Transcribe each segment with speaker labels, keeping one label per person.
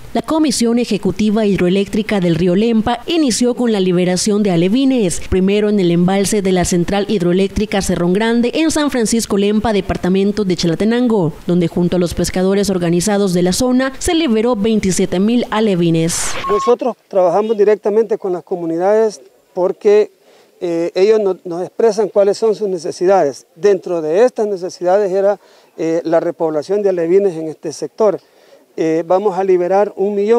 Speaker 1: La Comisión Ejecutiva Hidroeléctrica del Río Lempa inició con la liberación de alevines, primero en el embalse de la Central Hidroeléctrica Cerrón Grande en San Francisco Lempa, departamento de Chalatenango, donde junto a los pescadores organizados de la zona se liberó 27,000 alevines.
Speaker 2: Nosotros trabajamos directamente con las comunidades porque ellos nos expresan cuáles son sus necesidades. Dentro de estas necesidades era la repoblación de alevines en este sector. Vamos a liberar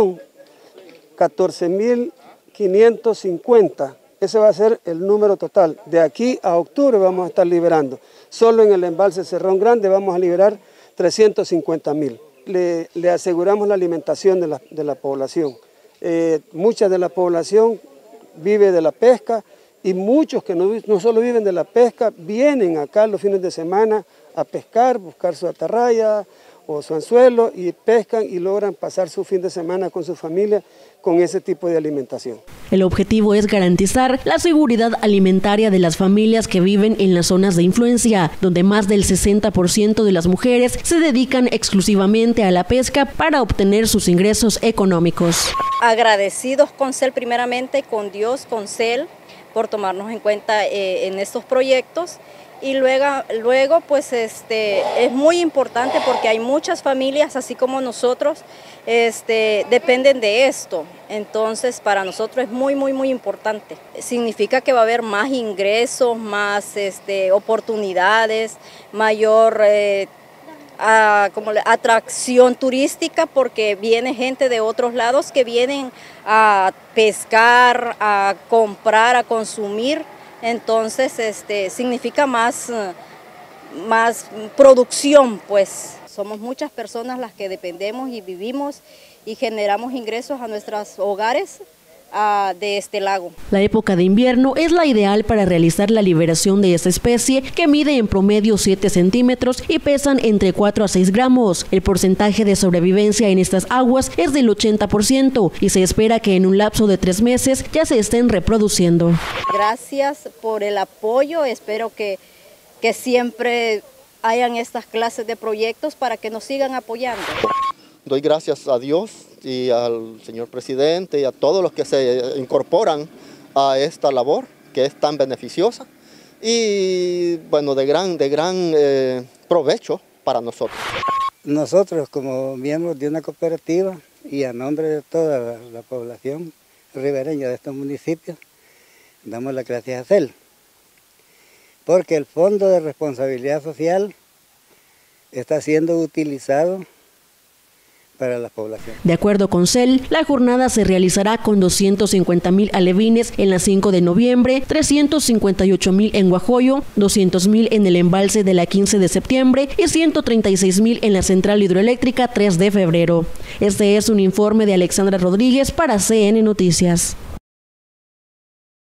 Speaker 2: 1.014.550. Ese va a ser el número total. De aquí a octubre vamos a estar liberando. Solo en el embalse Cerrón Grande vamos a liberar 350,000. Le aseguramos la alimentación de la población. Mucha de la población vive de la pesca y muchos que no solo viven de la pesca, vienen acá los fines de semana a pescar, buscar su atarraya o su anzuelo y pescan y logran pasar su fin de semana con su familia con ese tipo de alimentación.
Speaker 1: El objetivo es garantizar la seguridad alimentaria de las familias que viven en las zonas de influencia, donde más del 60% de las mujeres se dedican exclusivamente a la pesca para obtener sus ingresos económicos.
Speaker 3: Agradecidos con CEL primeramente, con Dios, con CEL, por tomarnos en cuenta en estos proyectos. Y luego pues es muy importante porque hay muchas familias, así como nosotros, dependen de esto. Entonces para nosotros es muy importante. Significa que va a haber más ingresos, más oportunidades, mayor atracción turística, porque viene gente de otros lados que vienen a pescar, a comprar, a consumir. Entonces significa más producción, pues. Somos muchas personas las que dependemos y vivimos y generamos ingresos a nuestros hogares de este lago.
Speaker 1: La época de invierno es la ideal para realizar la liberación de esta especie, que mide en promedio 7 centímetros y pesan entre 4 a 6 gramos. El porcentaje de sobrevivencia en estas aguas es del 80% y se espera que en un lapso de 3 meses ya se estén reproduciendo.
Speaker 3: Gracias por el apoyo, espero que siempre hayan estas clases de proyectos para que nos sigan apoyando.
Speaker 4: Doy gracias a Dios y al señor presidente y a todos los que se incorporan a esta labor que es tan beneficiosa y bueno, de gran provecho para nosotros.
Speaker 5: Nosotros como miembros de una cooperativa y a nombre de toda la población ribereña de estos municipios, damos las gracias a CEL, porque el Fondo de Responsabilidad Social está siendo utilizado para la población.
Speaker 1: De acuerdo con CEL, la jornada se realizará con 250,000 alevines en la 5 de noviembre, 358,000 en Guajoyo, 200,000 en el embalse de la 15 de septiembre y 136,000 en la Central Hidroeléctrica 3 de febrero. Este es un informe de Alexandra Rodríguez para CN Noticias.